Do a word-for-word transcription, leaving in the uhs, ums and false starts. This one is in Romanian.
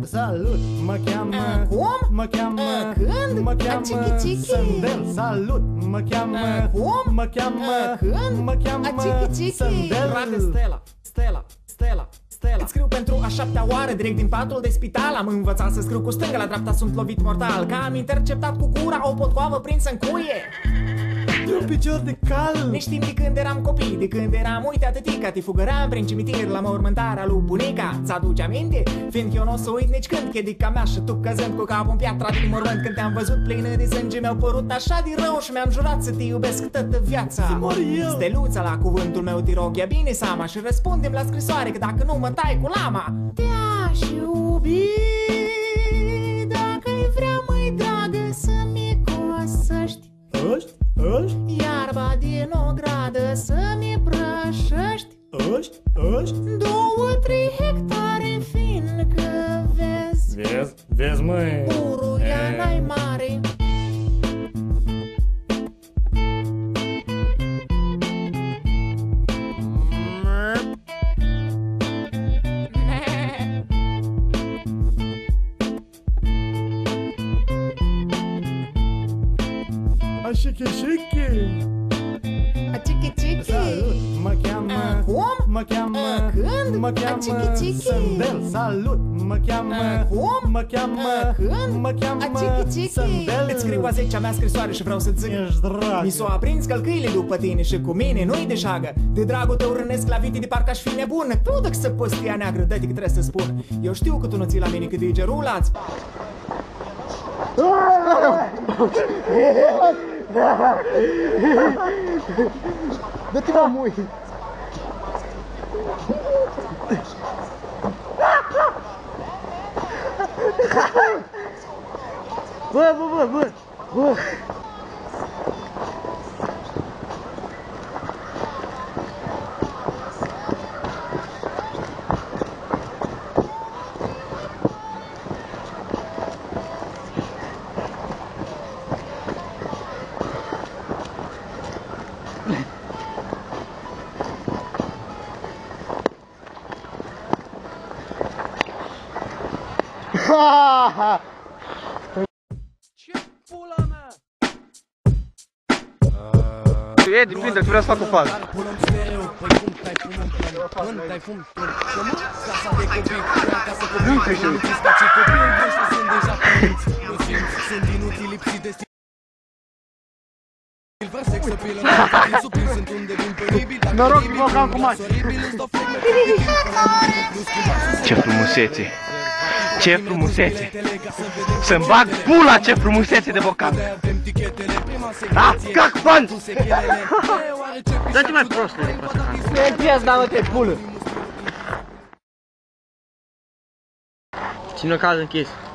Salut, mă cheamă. Cum? Mă cheamă. Când? Mă cheamă Acichi-cichi. Sandel. Salut, mă cheamă. Cum? Mă cheamă. Când? Mă cheamă Acichi-cichi. Sandel. Frate Stella, Stella, Stella, Stella. Îți scriu pentru a șaptea oară, direct din patul de spital. Am învățat să scriu cu stânga, la dreapta sunt lovit mortal. Că am interceptat cu gura o potcoavă prinsă în cuie. De un picior de cal. Ne știm de când eram copii, de când eram, uite atâtica. Te fugăram prin cimitir la mormântarea lui bunica. Ți-aduce aminte? Fiindcă eu n-o să uit nici când chedica mea și tu căzând cu capul în piatra din mormânt. Când te-am văzut plină de sânge, mi-au părut așa de rău și mi-am jurat să te iubesc toată viața. Să mor eu. Steluța la cuvântul meu te rog, ia bine seama și răspundem la scrisoare, că dacă nu mă tai cu lama. Te-aș iubi dacă-i vrea, măi dragă, să-mi cosăști Ăști, ăști, iarba din ogradă, să-mi prășăști ăști, ăști. două, trei hectare, fiindcă vezi, Vezi, vezi măi. buruia n-ai mare. Așiche, șiche. Acichi-cichi. Salut, mă cheamă. Cum? Mă cheamă. Când? Mă cheamă Acichi-cichi. Sandel. Salut, mă cheamă. Cum? Mă cheamă. Când? Mă cheamă Acichi-cichi. Sandel. Îți scriu a zecea mea scrisoare și vreau să-ți zic: Ești drag. mi s-o aprins călcâile după tine și cu mine nu-i de șagă. De dragul tău rânesc la vite de parcă aș fi nebună. Tu dacă să păstia neagră, dă-te că trebuie să spun. Eu știu că tu nu ții la mine cât de gerulați. Dă-te mă mui! Bă, bă, bă, bă, bă! Ce pula mea? E, depinde, vreau să fac o fază. Nu știu ce. Noroc, mocam cu maș. Ce frumusețe! Ce frumusețe! Să-mi bag pula, ce frumusețe de bocan! Ah, cac fan! Dă-te mai prostule de prostahan! Ce piați, mă, te pulă! Ține-o caz închis.